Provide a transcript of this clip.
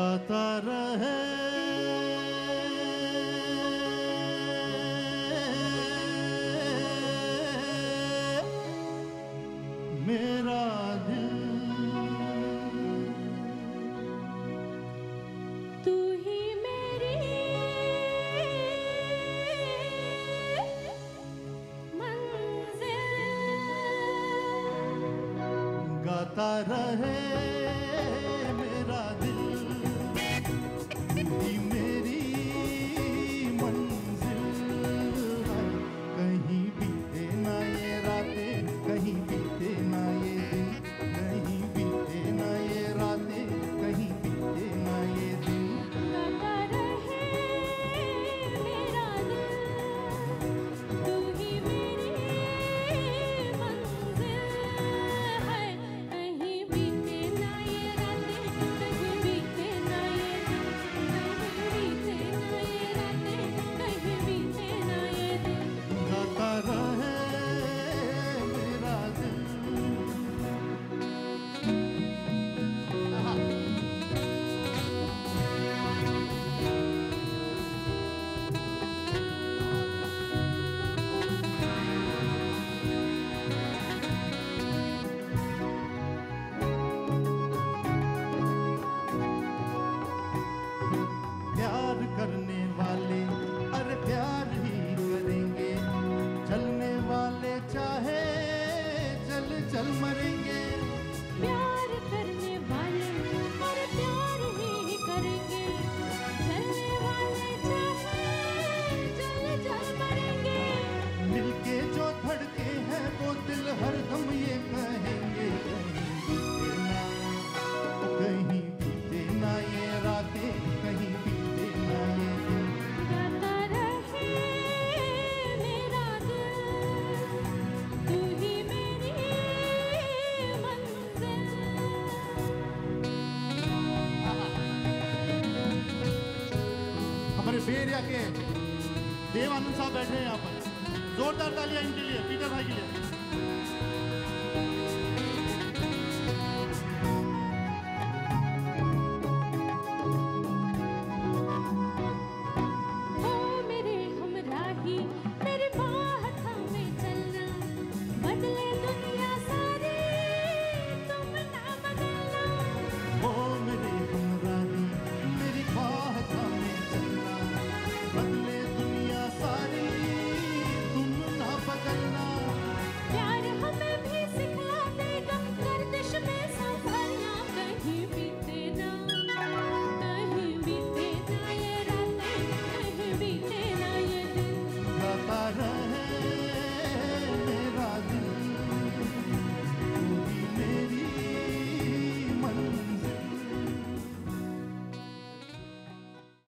गाता रहे मेरा दिल, तू ही मेरी मंजिल। गाता रहे मेरा दिल, ही मेरी मंजिल है। कहीं बीते ना ये रातें, कहीं बीते ना ये दिन, कहीं बीते ना ये रातें, कहीं बीते ना ये दिन। गाता रहे मेरा दिल, तू ही मेरी मंजिल है। कहीं बीते ना ये रातें, कहीं बीते ना ये दिन, कहीं बीते ना ये रातें, कहीं बीते ना ये दिन। गाता रहे मेरा दिल। प्यार करने वाले अरे प्यार ही करेंगे, चलने वाले चाहे चल चल मरेंगे। प्यार करने वाले और प्यार ही करेंगे, चलने वाले चाहे चल चल मरेंगे। मिलके जो धड़के हैं वो दिल हरदम ये कहेंगे, कहीं बीते ना ये रातें, कहीं बीते ना ये दिन। गाता रहे मेरा दिल, तू ही मेरी मंजिल। हमारे बेरिया के देवानंद साहब बैठे हैं यहाँ पर, जोरदार तालियां इनके लिए, पीटर भाई के लिए।